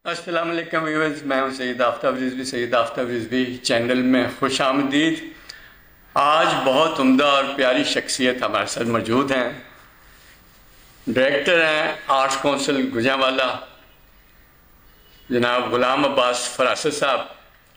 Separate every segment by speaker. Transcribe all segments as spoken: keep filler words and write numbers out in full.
Speaker 1: अस्सलाम वालेकुम व्यूअर्स, मैं हूं सैयद आफ्ताब रिजवी। सैयद आफ्ताब रिजवी चैनल में खुश आमदीद। आज बहुत उम्दा और प्यारी शख्सियत हमारे साथ मौजूद हैं। डायरेक्टर हैं आर्ट्स काउंसिल गुजरांवाला जनाब गुलाम अब्बास फरासत साहब।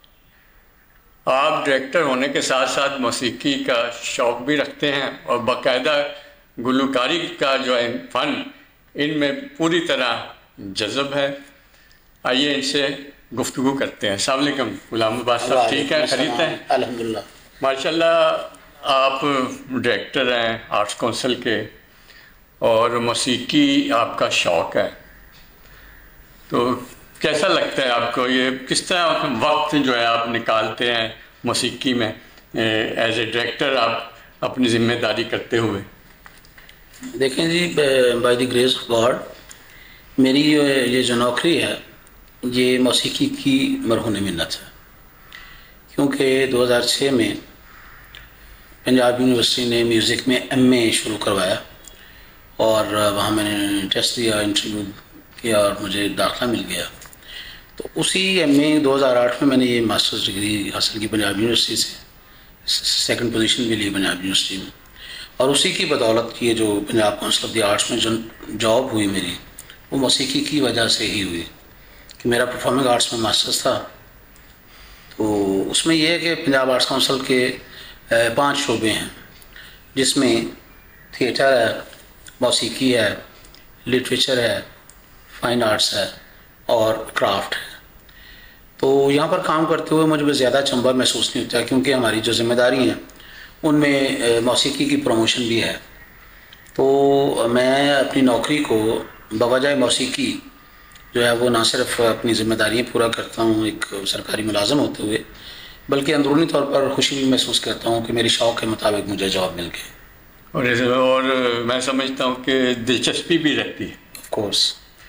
Speaker 1: आप डायरेक्टर होने के साथ साथ मौसीकी का शौक़ भी रखते हैं और बाकायदा गुलकारी का जो है फ़न इनमें पूरी तरह जज़ब है। आइए इनसे गुफ्तगू करते हैं। अस्सलाम वालेकुम गुलाम अब्बास साहब, ठीक है? खरीदते हैं
Speaker 2: अल्हम्दुलिल्लाह।
Speaker 1: माशाल्लाह आप डायरेक्टर हैं आर्ट्स काउंसिल के और मौसीकी आपका शौक़ है, तो कैसा लगता है आपको? ये किस तरह वक्त जो है आप निकालते हैं मौसीकी में एज ए डायरेक्टर आप अपनी ज़िम्मेदारी करते हुए?
Speaker 2: देखें जी, by the grace of God मेरी ये जो नौकरी है ये मौसीकी की मरहून मिन्नत है, क्योंकि दो हज़ार छह में पंजाब यूनिवर्सिटी ने म्यूज़िक में एमए शुरू करवाया और वहाँ मैंने टेस्ट दिया, इंटरव्यू किया और मुझे दाखिला मिल गया। तो उसी एमए दो हज़ार आठ में मैंने ये मास्टर्स डिग्री हासिल की पंजाब यूनिवर्सिटी से, सेकंड पोजीशन भी ली पंजाब यूनिवर्सिटी में। और उसी की बदौलत ये जो Punjab council of the arts में जो जॉब हुई मेरी, वो मौसीकी की वजह से ही हुई कि मेरा परफॉर्मिंग आर्ट्स में मास्टर्स था। तो उसमें यह है कि पंजाब आर्ट्स काउंसिल के पांच शोबे हैं, जिसमें थिएटर है, मौसीकी है, लिटरेचर है, फाइन आर्ट्स है और क्राफ्ट है। तो यहाँ पर काम करते हुए मुझे ज़्यादा चंबा महसूस नहीं होता, क्योंकि हमारी जो जिम्मेदारी हैं उनमें मौसीकी की प्रमोशन भी है। तो मैं अपनी नौकरी को बवजह मौसीकी जो है वो ना सिर्फ अपनी जिम्मेदारियाँ पूरा करता हूँ एक सरकारी मुलाजम होते हुए, बल्कि अंदरूनी तौर पर खुशी भी महसूस करता हूँ कि मेरी शौक़ के मुताबिक मुझे जॉब मिल गई।
Speaker 1: और और मैं समझता हूँ कि दिलचस्पी भी रहती है।
Speaker 2: Of course.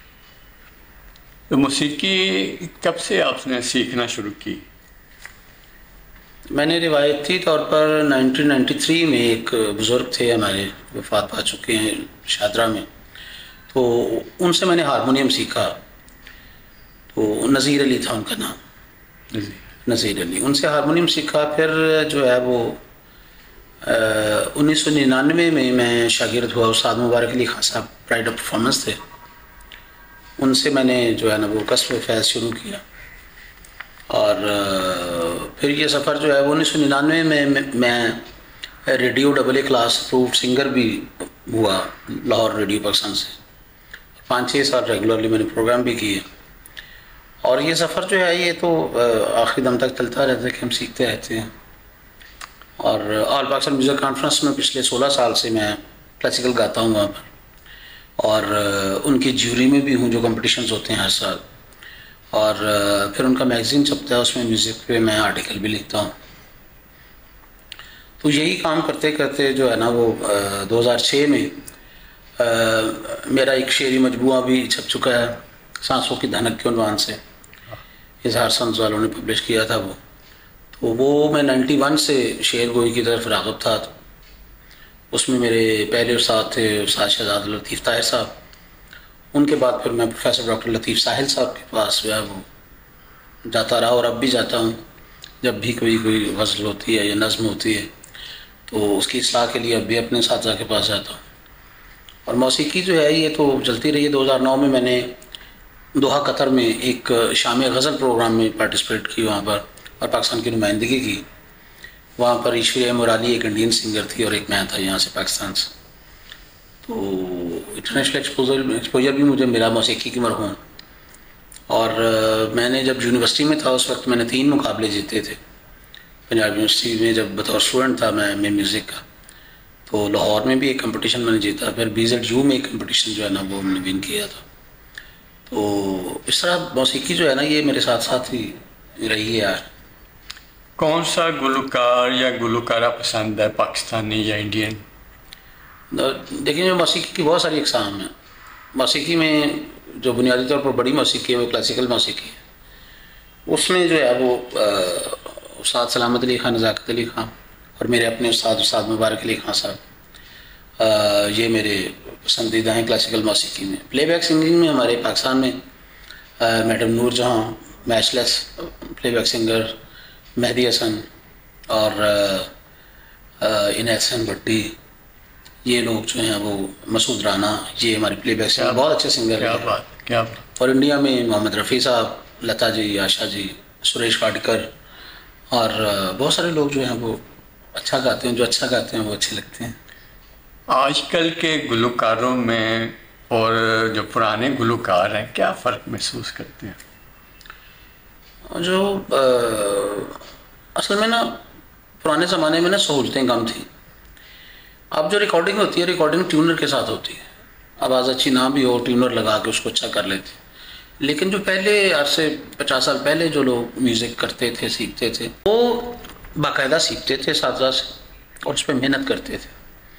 Speaker 1: तो मौसीकी कब से आपने सीखना शुरू की?
Speaker 2: मैंने रिवायती तौर पर नाइनटीन नाइंटी थ्री में एक बुज़ुर्ग थे हमारे, वफ़ात पा चुके हैं शादरा में, तो उनसे मैंने हारमोनियम सीखा। तो नज़ीर अली था उनका नाम, नज़ीर अली। उनसे हारमोनियम सीखा। फिर जो है वो उन्नीस सौ निन्यानवे में मैं शागिर्द हुआ उस्ताद मुबारक अली खान साहब, प्राइड ऑफ परफॉर्मेंस थे। उनसे मैंने जो है ना वो कस्ब फैज़ शुरू किया। और फिर ये सफ़र जो है वो उन्नीस सौ निन्यानवे में मैं radio double A class approved singer भी हुआ लाहौर रेडियो पाकिस्तान से। पाँच छः साल रेगुलरली मैंने प्रोग्राम भी किए। और ये सफ़र जो है ये तो आखिरी दम तक चलता रहता है कि हम सीखते रहते हैं। और ऑल पाकिस्तान म्यूज़िक कॉन्फ्रेंस में पिछले सोलह साल से मैं क्लासिकल गाता हूँ वहाँ पर, और उनकी ज्यूरी में भी हूँ जो कॉम्पिटिशन्स होते हैं हर साल। और फिर उनका मैगज़ीन छपता है, उसमें म्यूज़िक पे मैं आर्टिकल भी लिखता हूँ। तो यही काम करते करते जो है ना वो दो हज़ार छह में आ, मेरा एक शेरी मजबूआ भी छप चुका है, सांसों की धनक के उन्वान से। इजहार संस वालों ने पब्लिश किया था वो। तो वो मैं नाइन्टी वन से शेर गोई की तरफ राग़िब था। तो उसमें मेरे पहले उस्ताद थे उस्ताद शहजाद लतीफ़ ताहिर साहब। उनके बाद फिर मैं प्रोफेसर डॉक्टर लतीफ़ साहिल साहब के पास जो है वो जाता रहा, और अब भी जाता हूँ। जब भी कोई कोई गज़ल होती है या नज़्म होती है तो उसकी इस्लाह के लिए अब भी अपने साथियों के पास जाता हूँ। और मौसीकी जो है ये तो चलती रही है। दो हज़ार नौ में मैंने दोहा कतर में एक शाम गज़ल प्रोग्राम में पार्टिसिपेट की वहाँ पर, और पाकिस्तान की नुमाइंदगी की। वहाँ पर ईश्वरिया मुराली एक इंडियन सिंगर थी और एक मैं था यहाँ से पाकिस्तान से। तो इंटरनेशनल एक्सपोजर एक्सपोजर भी मुझे मिला मौसीकी की मरहूम। और मैंने जब यूनिवर्सिटी में था उस वक्त मैंने तीन मुकाबले जीते थे पंजाब यूनिवर्सिटी में जब बतौर स्टूडेंट था मैं मैं म्यूज़िक का। तो लाहौर में भी एक कंपटीशन मैंने जीता, फिर बी जेड यू में एक कंपटीशन जो है ना वो हमने विन किया था। तो इस तरह मौसीकी जो है ना ये मेरे साथ साथ ही रही है यार।
Speaker 1: कौन सा गुलकार या गुलकारा पसंद है, पाकिस्तानी या इंडियन?
Speaker 2: देखिए मौसीकी की बहुत सारी अक़साम हैं। मौसीकी में जो बुनियादी तौर पर बड़ी मौसीकी है वो क्लासिकल मौसीकी है। उसमें जो है वो उस्ताद सलामत अली खान, नज़ाकत अली खान और मेरे अपने उस्ताद उस्ताद मुबारक अली खान साहब, ये मेरे पसंदीदा हैं क्लासिकल मौसीकी में। प्लेबैक सिंगिंग में हमारे पाकिस्तान में madam Noor Jahan, matchless playback singer Mehdi Hassan और इन एहसन भट्टी, ये लोग जो हैं वो मसूद राना, ये हमारे प्लेबैक सिंगर बहुत अच्छे सिंगर
Speaker 1: क्या
Speaker 2: हैं।
Speaker 1: बात क्या बात।
Speaker 2: और इंडिया में मोहम्मद रफ़ी साहब, लता जी, आशा जी, सुरेश वाडकर और बहुत सारे लोग जो हैं वो अच्छा गाते हैं। जो अच्छा गाते हैं वो अच्छे लगते हैं।
Speaker 1: आजकल के गुलकारों में और जो पुराने गुलकार हैं, क्या फ़र्क महसूस करते हैं?
Speaker 2: जो आ, असल में ना पुराने ज़माने में ना सहूलतें कम थी। अब जो रिकॉर्डिंग होती है, रिकॉर्डिंग ट्यूनर के साथ होती है। आवाज़ अच्छी ना भी हो, ट्यूनर लगा के उसको अच्छा कर लेते। लेकिन जो पहले आज से पचास साल पहले जो लोग म्यूज़िक करते थे, सीखते थे, वो बाकायदा सीखते थे साथ साथ और उस पर मेहनत करते थे।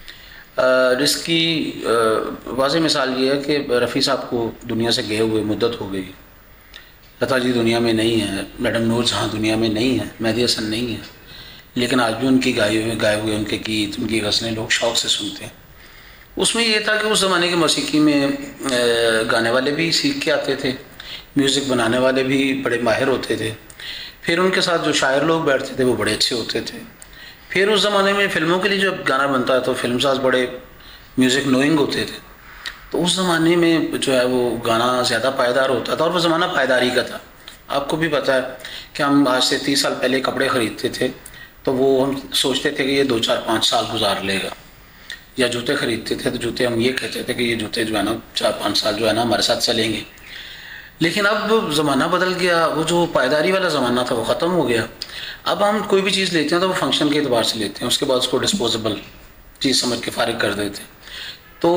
Speaker 2: जिसकी वाज़े मिसाल ये है कि रफ़ी साहब को दुनिया से गए हुए मुद्दत हो गई, लता जी दुनिया में नहीं है, मैडम नूर जहाँ दुनिया में नहीं है, मेहदी हसन नहीं है, लेकिन आज भी उनकी गाए हुए गाए हुए उनके गीत, उनकी गज़लें लोग शौक़ से सुनते हैं। उसमें ये था कि उस ज़माने की मौसीकी में गाने वाले भी सीख के आते थे, म्यूज़िक बनाने वाले भी बड़े माहिर होते थे, फिर उनके साथ जो शायर लोग बैठते थे वो बड़े अच्छे होते थे। फिर उस ज़माने में फ़िल्मों के लिए जब गाना बनता है तो फिल्म साज बड़े म्यूज़िक नोइंग होते थे। तो उस ज़माने में जो है वो गाना ज़्यादा पायदार होता था और वो ज़माना पायदारी का था। आपको भी पता है कि हम आज से तीस साल पहले कपड़े ख़रीदते थे तो वो हम सोचते थे कि ये दो चार पाँच साल गुजार लेगा, या जूते ख़रीदते थे तो जूते हम ये कहते थे कि ये जूते जो है ना चार पाँच साल जो है ना हमारे साथ चलेंगे। लेकिन अब ज़माना बदल गया, वो जो पायदारी वाला ज़माना था वो ख़त्म हो गया। अब हम कोई भी चीज़ लेते हैं तो वो फंक्शन के एतबार से लेते हैं, उसके बाद उसको डिस्पोजेबल चीज़ समझ के फ़ारिग कर देते हैं। तो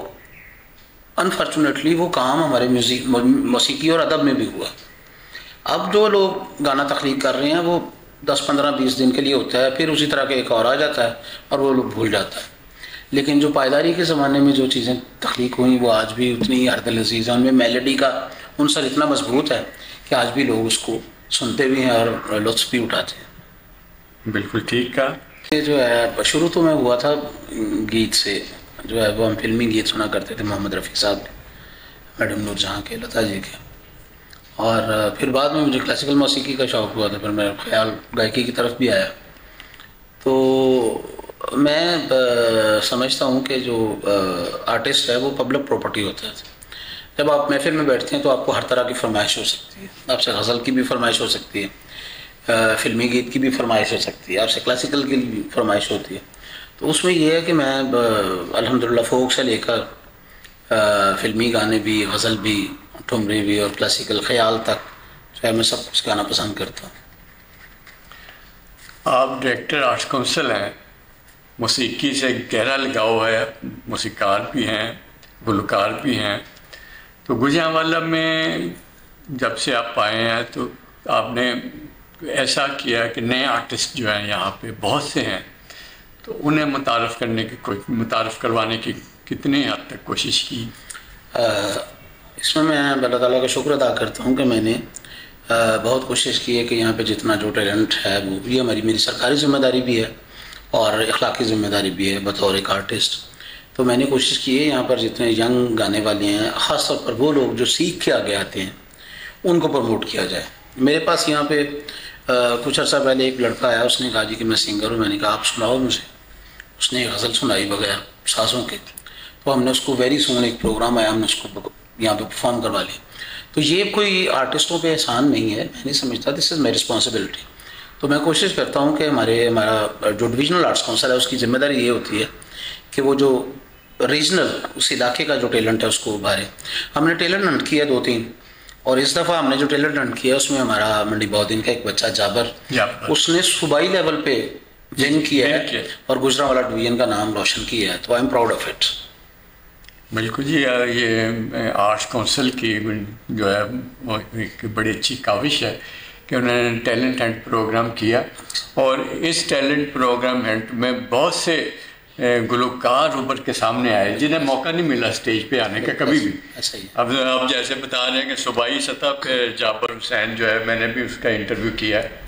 Speaker 2: अनफॉर्चुनेटली वो काम हमारे म्यूज़िक मौसीकी और अदब में भी हुआ। अब जो लोग गाना तख्लीक कर रहे हैं वो दस पंद्रह बीस दिन के लिए होता है, फिर उसी तरह के एक और आ जाता है और वो लोग भूल जाता है। लेकिन जो पायदारी के ज़माने में जो चीज़ें तख्लीक हुई वो आज भी उतनी ही हरदिल अज़ीज़ हैं, उनमें मेलोडी का उनसर इतना मजबूत है कि आज भी लोग उसको सुनते भी हैं और लुत्फ़ भी उठाते हैं।
Speaker 1: बिल्कुल ठीक कहा।
Speaker 2: ये जो है शुरू तो मैं हुआ था गीत से, जो है वो हम फिल्मी गीत सुना करते थे मोहम्मद रफ़ी साहब के, मैडम नूर जहाँ के, लता जी के, और फिर बाद में मुझे क्लासिकल मौसीकी का शौक़ हुआ था, फिर मेरा ख्याल गायकी की तरफ भी आया। तो मैं समझता हूँ कि जो आर्टिस्ट है वो पब्लिक प्रॉपर्टी होता है। जब आप महफिल में बैठते हैं तो आपको हर तरह की फरमाइश हो सकती है, आपसे गज़ल की भी फरमाइश हो सकती है, फिल्मी गीत की भी फरमाइश हो सकती है, आपसे क्लासिकल की भी फरमाइश होती है। तो उसमें यह है कि मैं अल्हम्दुलिल्लाह फ़ोक से लेकर फिल्मी गाने भी, गज़ल भी, ठुमरी भी और क्लासिकल ख्याल तक जो है मैं सब कुछ गाना पसंद करता हूँ।
Speaker 1: आप डायरेक्टर आर्ट्स काउंसिल हैं, मौसीकी से गहरा लगाव है, मौसीकार भी हैं, गुलकार भी हैं। तो गुजरांवाला में जब से आप आए हैं तो आपने ऐसा किया कि नए आर्टिस्ट जो हैं यहाँ पे बहुत से हैं, तो उन्हें मुतारफ़ करने की कोई मुतारफ़ करवाने की कितनी हद तक कोशिश की?
Speaker 2: आ, इसमें मैं अल्लाह ताला का शुक्र अदा करता हूँ कि मैंने आ, बहुत कोशिश की है कि यहाँ पे जितना जो टैलेंट है वो, ये हमारी मेरी सरकारी ज़िम्मेदारी भी है और इखलाकी ज़िम्मेदारी भी है बतौर एक आर्टिस्ट। तो मैंने कोशिश की है यहाँ पर जितने यंग गाने वाले हैं, ख़ास तौर पर वो लोग जो सीख के आगे आते हैं, उनको प्रमोट किया जाए। मेरे पास यहाँ पे आ, कुछ अर्सा पहले एक लड़का आया, उसने कहा जी कि मैं सिंगर हूँ। मैंने कहा आप सुनाओ मुझे। उसने एक गज़ल सुनाई बगैर साज़ों के, तो हमने उसको वेरी सून एक प्रोग्राम आया, हमने उसको यहाँ पे परफॉर्म करवा लिया। तो ये कोई आर्टिस्टों पे एहसान नहीं है, मैं नहीं समझता, दिस इज़ माई रिस्पॉन्सिबिलिटी। तो मैं कोशिश करता हूँ कि हमारे हमारा जो डिविजनल आर्ट्स काउंसिल है उसकी ज़िम्मेदारी ये होती है कि वो जो रीजनल उस इलाके का जो टैलेंट है उसको उभारे। हमने टैलेंट हंट किया दो तीन, और इस दफ़ा हमने जो टैलेंट हंट किया उसमें हमारा मंडी बौद्दीन का एक बच्चा जाबर, उसने सूबाई लेवल पे विन किया है और गुजरांवाला डिवीज़न का नाम रोशन किया है। तो I am proud of it.
Speaker 1: बिल्कुल जी, ये आर्ट्स काउंसिल की जो है वो एक बड़ी अच्छी काविश है कि उन्होंने टैलेंट हंट प्रोग्राम किया, और इस टैलेंट प्रोग्राम हंट में बहुत से गुलकार उभर के सामने आए जिन्हें मौका नहीं मिला स्टेज पे आने का कभी भी। अब आप जैसे बता रहे हैं कि सूबाई सतह पे जाबर हुसैन जो है, मैंने भी उसका इंटरव्यू किया है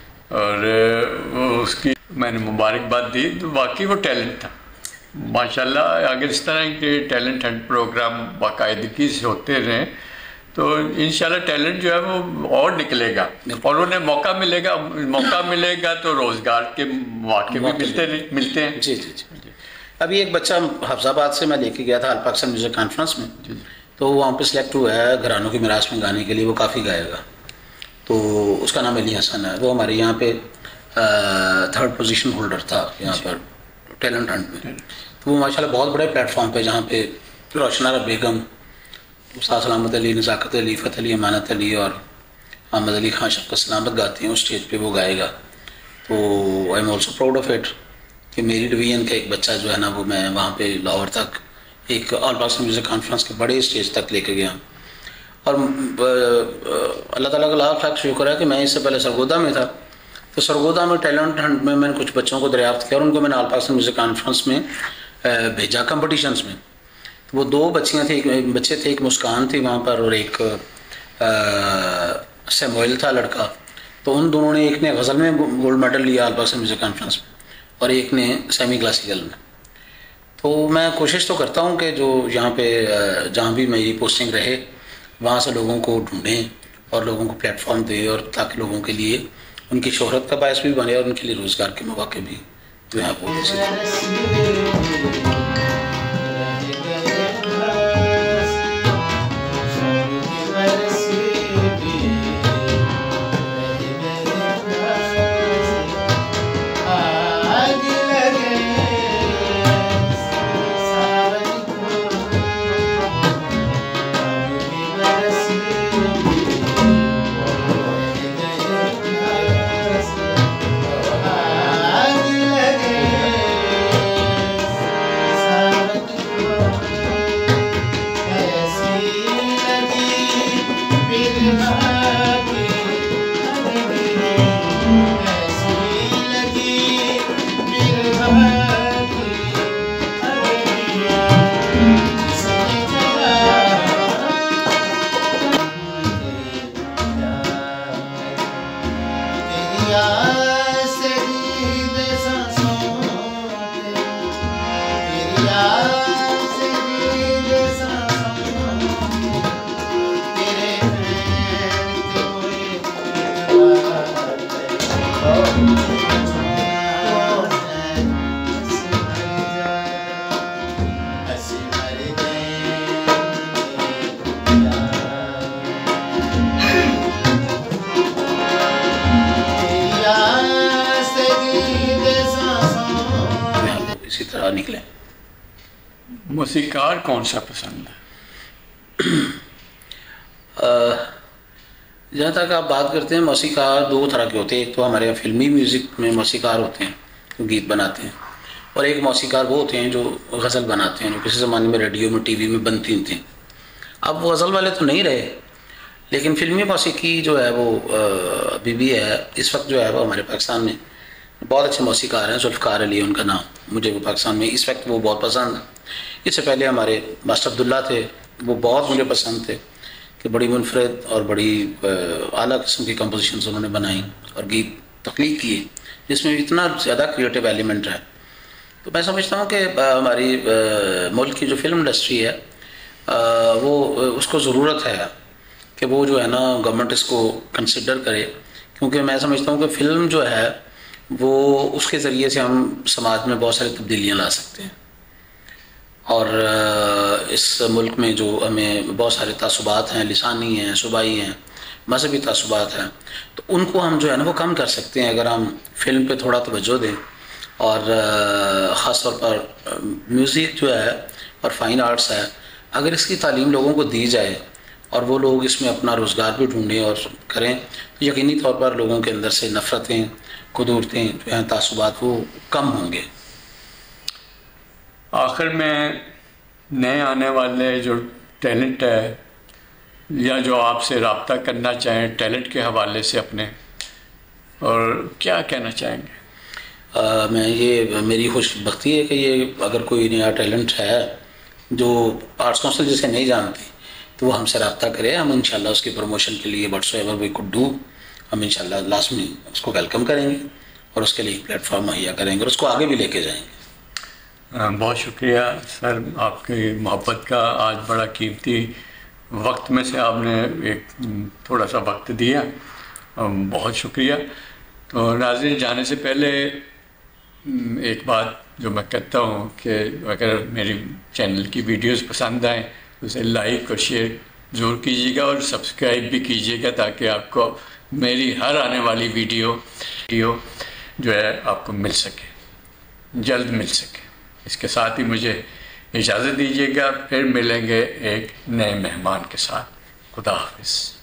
Speaker 1: और उसकी मैंने मुबारकबाद दी। तो वाकई वो टैलेंट था माशाल्लाह। अगर इस तरह के टैलेंट हंट प्रोग्राम बाकायदगी से होते रहें तो इंशाल्लाह टैलेंट जो है वो और निकलेगा और उन्हें मौका मिलेगा। मौका मिलेगा तो रोज़गार के मौके भी मिलते मिलते हैं।
Speaker 2: जी जी जी। अभी एक बच्चा हफ्जाबाद से मैं लेके गया था ऑल पाकिस्तान म्यूज़िक कॉन्फ्रेंस में, तो वहाँ पे सिलेक्ट हुआ है घरानों की मिरास में गाने के लिए, वो काफ़ी गाएगा। तो उसका नाम अली हसन है, वो हमारे यहाँ पे थर्ड पोजीशन होल्डर था यहाँ पर टैलेंट हंट में। तो वो माशाल्लाह बहुत बड़े प्लेटफॉर्म पे जहाँ पे रोशनारा बेगम, उस्ताद सलामत अली, नज़ाकत अली, फ़त अली, अमानत अली और अहमद अली खान शफ़क़त सलामत गाते हैं, उस स्टेज पे वो गाएगा। तो I am also proud of it कि मेरी डिवीज़न का एक बच्चा जो है ना वो मैं वहाँ पे लाहौर तक एक ऑल पाकिस्तान म्यूज़िक कॉन्फ्रेंस के बड़े स्टेज तक लेके गया। और अल्लाह ताला का लाख लाख शुक्र है कि मैं इससे पहले सरगोदा में था, तो सरगोदा में टैलेंट हंट में मैंने कुछ बच्चों को दरियाफ्त किया और उनको मैंने ऑल पाकिस्तान म्यूज़िक कॉन्फ्रेंस में भेजा कॉम्पटिशन्स में। तो वो दो बच्चियाँ थी, एक बच्चे थे, एक मुस्कान थी वहाँ पर और एक सैमुअल था लड़का। तो उन दोनों ने, एक ने गज़ल में गोल्ड मेडल लिया ऑल पाकिस्तान म्यूज़िक कॉन्फ्रेंस में और एक ने सेमी क्लासिकल में। तो मैं कोशिश तो करता हूँ कि जो यहाँ पे जहाँ भी मेरी पोस्टिंग रहे वहाँ से लोगों को ढूंढें और लोगों को प्लेटफॉर्म दें, और ताकि लोगों के लिए उनकी शोहरत का बायस भी बने और उनके लिए रोज़गार के मौके भी जो है वो इसी तरह निकले।
Speaker 1: मौसीकार कौन सा पसंद है?
Speaker 2: जहाँ तक आप बात करते हैं, मौसीकार दो तरह के होते हैं। एक तो हमारे यहाँ फिल्मी म्यूज़िक में मौसीकार होते हैं जो गीत बनाते हैं, और एक मौसीकार वो होते हैं जो गज़ल बनाते हैं, जो किसी ज़माने में रेडियो में टीवी में बनती थी। अब वो गज़ल वाले तो नहीं रहे, लेकिन फिल्मी मौसीकी जो है वो अभी भी है। इस वक्त जो है वो हमारे पाकिस्तान में बहुत अच्छे मौसीकार हैं, जुल्फ़कार अली उनका नाम, मुझे वो पाकिस्तान में इस वक्त वो बहुत पसंद है। इससे पहले हमारे मास्टर अब्दुल्ला थे, वो बहुत मुझे पसंद थे कि बड़ी मुनफरद और बड़ी आला किस्म की कंपोजिशंस उन्होंने बनाई और गीत तख्लीक किए जिसमें इतना ज़्यादा क्रिएटिव एलिमेंट है। तो मैं समझता हूँ कि हमारी मुल्क की जो फिल्म इंडस्ट्री है वो उसको ज़रूरत है कि वो जो है ना गवर्नमेंट इसको कंसिडर करे, क्योंकि मैं समझता हूँ कि फ़िल्म जो है वो उसके ज़रिए से हम समाज में बहुत सारी तब्दीलियाँ ला सकते हैं। और इस मुल्क में जो हमें बहुत सारे तासुबात हैं, लिसानी हैं, सूबाई हैं, मजहबी तासुबात हैं, तो उनको हम जो है ना वो कम कर सकते हैं अगर हम फिल्म पे थोड़ा तवज्जो दें। और ख़ास तौर पर म्यूज़िक जो है और फाइन आर्ट्स है, अगर इसकी तालीम लोगों को दी जाए और वो लोग इसमें अपना रोज़गार भी ढूंढें और करें, तो यकीनी तौर पर लोगों के अंदर से नफ़रतें, कुदूरतें जो हैं, तासुबात, वो कम होंगे।
Speaker 1: आखिर में नए आने वाले जो टैलेंट है या जो आपसे रब्ता करना चाहें टैलेंट के हवाले से अपने, और क्या कहना चाहेंगे?
Speaker 2: आ, मैं ये मेरी खुशबख्ती है कि ये अगर कोई नया टैलेंट है जो आर्ट्स काउंसिल जिसे नहीं जानती, तो वो हमसे रब्ता करे। हम इंशाल्लाह उसकी प्रमोशन के लिए व्हाट्सएवर वी कुड डू, हम इंशाल्लाह लास्ट में उसको वेलकम करेंगे और उसके लिए एक प्लेटफॉर्म मुहैया करेंगे और उसको आगे भी लेके जाएंगे।
Speaker 1: बहुत शुक्रिया सर आपकी मोहब्बत का। आज बड़ा कीमती वक्त में से आपने एक थोड़ा सा वक्त दिया, बहुत शुक्रिया। तो नाज़रीन, जाने से पहले एक बात जो मैं कहता हूँ कि अगर मेरी चैनल की वीडियोस पसंद आएँ तो उसे लाइक और शेयर ज़रूर कीजिएगा और सब्सक्राइब भी कीजिएगा, ताकि आपको मेरी हर आने वाली वीडियो वीडियो जो है आपको मिल सके, जल्द मिल सके। इसके साथ ही मुझे इजाज़त दीजिएगा, फिर मिलेंगे एक नए मेहमान के साथ। खुदा हाफिज़।